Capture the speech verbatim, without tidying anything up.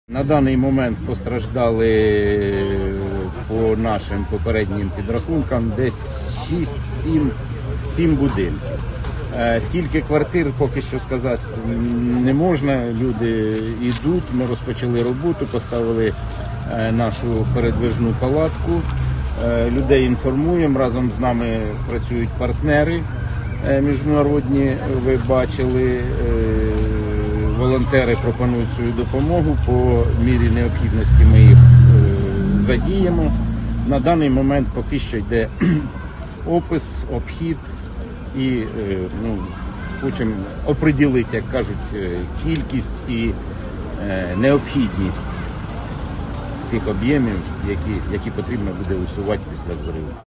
На даний момент постраждали по нашим попереднім підрахункам десь шість-сім будинків. Скільки квартир, поки що сказати не можна. Люди йдуть, ми розпочали роботу, поставили нашу передвижну палатку, людей інформуємо, разом з нами працюють партнери міжнародні, ви бачили. Волонтери пропонують свою допомогу, по мірі необхідності ми їх задіємо. На даний момент поки що йде опис, обхід і ну, хочемо оприділити, як кажуть, кількість і необхідність тих об'ємів, які, які потрібно буде усувати після взриву.